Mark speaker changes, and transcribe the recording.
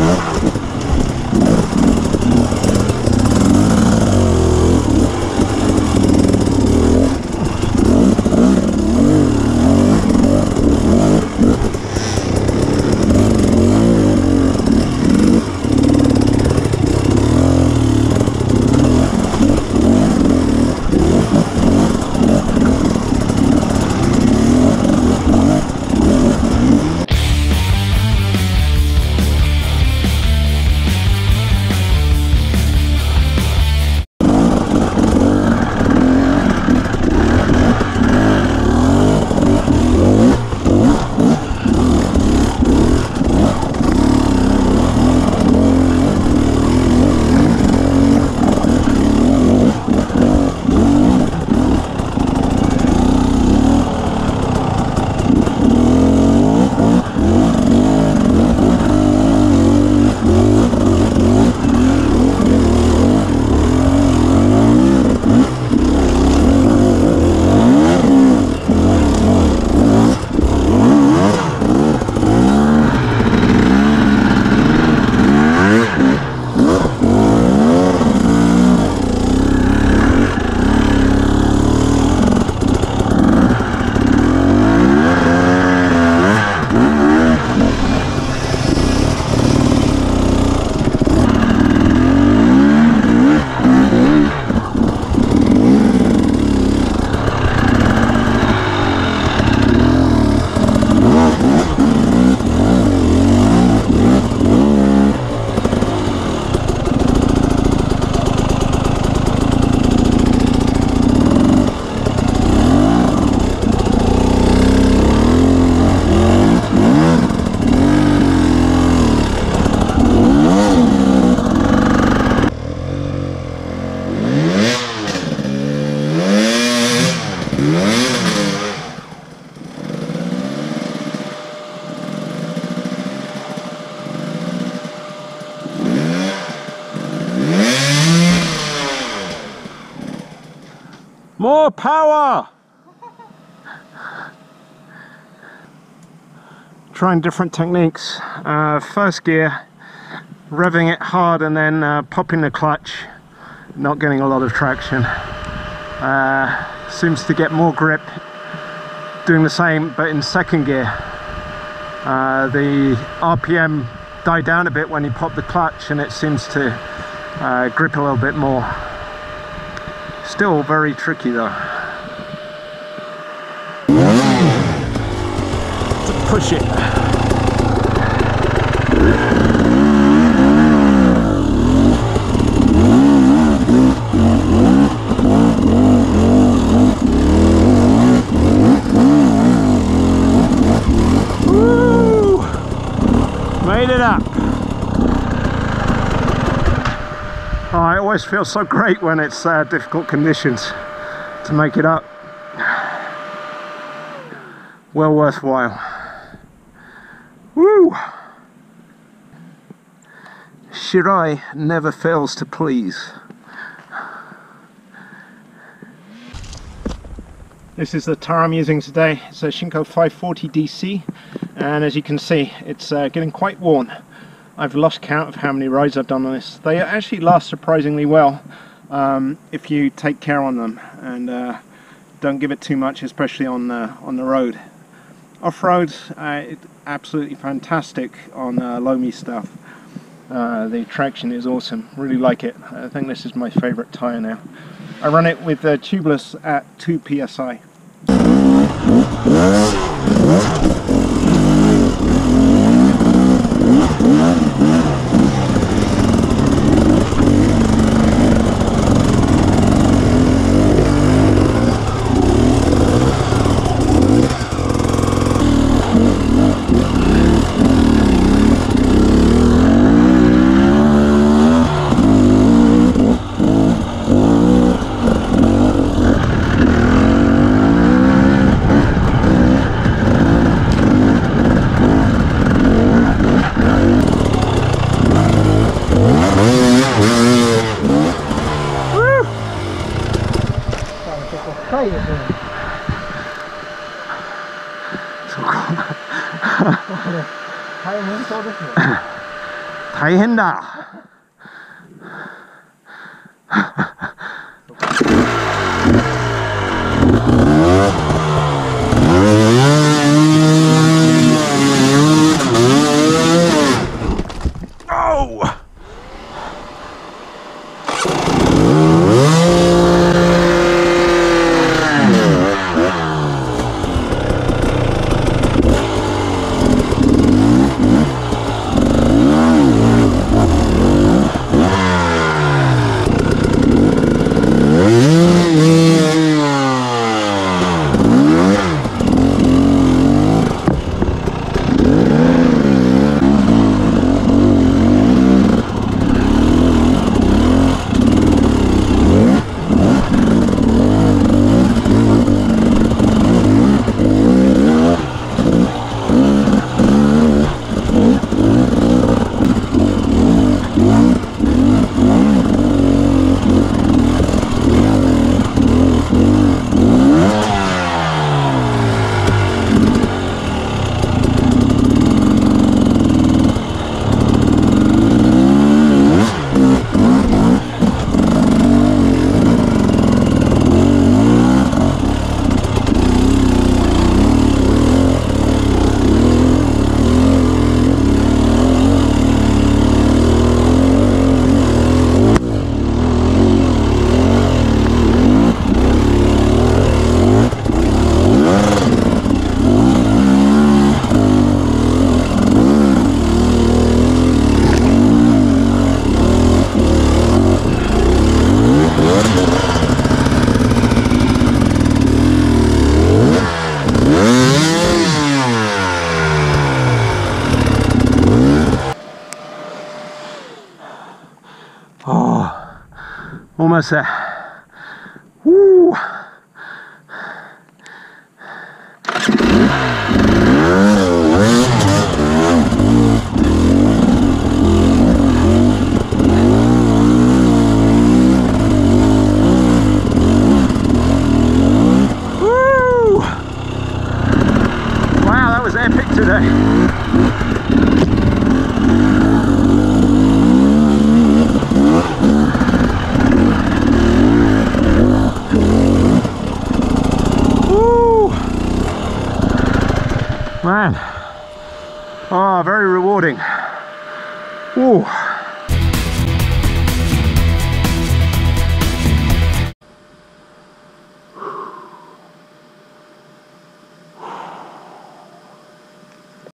Speaker 1: More power! Trying different techniques. First gear, revving it hard and then popping the clutch, not getting a lot of traction. Seems to get more grip doing the same, but in second gear. The RPM died down a bit when you pop the clutch and it seems to grip a little bit more. Still very tricky though. To push it. Woo! Made it up. Oh, it always feels so great when it's difficult conditions to make it up. Well worthwhile. Woo! Shirai never fails to please. This is the tire I'm using today. It's a Shinko 540 DC, and as you can see, it's getting quite worn. I've lost count of how many rides I've done on this. They actually last surprisingly well if you take care on them and don't give it too much, especially on the road. Off-road, it's absolutely fantastic on loamy stuff. The traction is awesome. Really like it. I think this is my favorite tire now. I run it with tubeless at 2 psi. 大変だ。Almost there. Woo! Woo! Wow, that was epic today. Man, oh, very rewarding. Whoa.